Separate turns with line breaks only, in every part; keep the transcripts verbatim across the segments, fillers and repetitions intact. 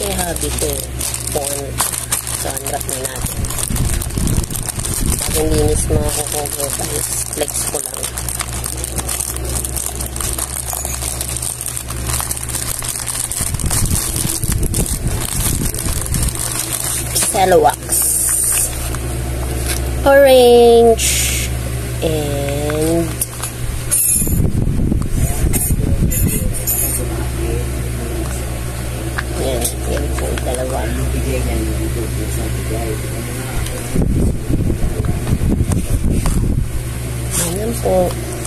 kay hubby ko eh. Kung ano. So, unwrap na natin. Bagong linis mga kuko guys. Flex ko lang. Cellowax. Orange. And yan. Yan po yung dalawa. Yan po.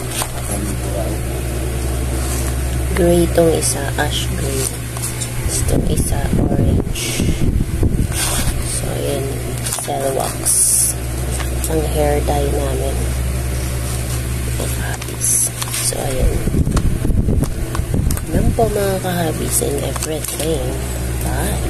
Gray itong isa. Ash gray. Itong isa orange. So, yan. Cellowax. Ang hair dye namin. Ang habis. So, ayan. Yan po mga kahabis and everything. Bye.